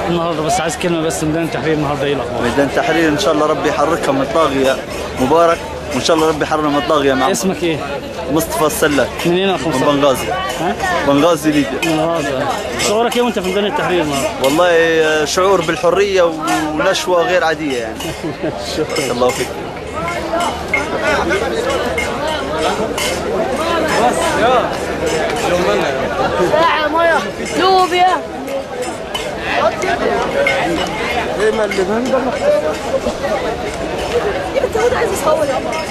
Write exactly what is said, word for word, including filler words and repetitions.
النهارده، بس عايز كلمه بس. ميدان التحرير النهارده ايه الاخبار؟ ميدان التحرير ان شاء الله ربي يحركها من الطاغيه مبارك، وان شاء الله ربي يحرر من الطاغيه معه. اسمك ايه؟ مصطفى السلاك. منين يا اخو مصطفى؟ من بنغازي. ها؟ بنغازي ليبيا. بنغازي. شعورك ايه وانت في ميدان التحرير النهارده؟ والله شعور بالحريه ونشوه غير عاديه يعني. شكرا. الله فيك. بس يا ساعة مية لوبيا. ايه ما اللي من ده؟ انت عايز تصور يا